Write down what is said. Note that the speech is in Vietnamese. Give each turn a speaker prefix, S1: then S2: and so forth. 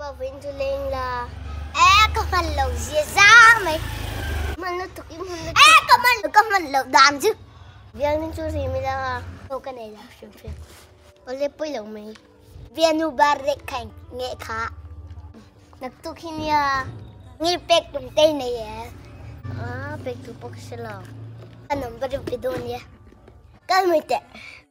S1: có viên thleng là có mình lẩu dìa ra mày mình nó thực im hơn có mình lẩu đàn chứ viên mình chú gì mình ra đâu cái này là phim có lẽ bây giờ mày viên nu ba rek khanh nghe khá nagtukin niya ngipek yung tay na yan pek tupok sila anong ba rin pido niya kalmite